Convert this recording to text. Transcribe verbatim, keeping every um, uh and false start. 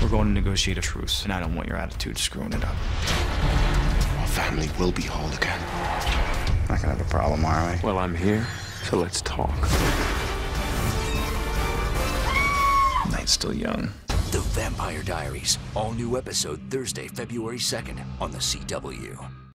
We're going to negotiate a truce, and I don't want your attitude screwing it up. Our family will be whole again. Not gonna have a problem, are we? Well, I'm here, so let's talk. Night's still young. The Vampire Diaries. All new episode Thursday, February second on the C W.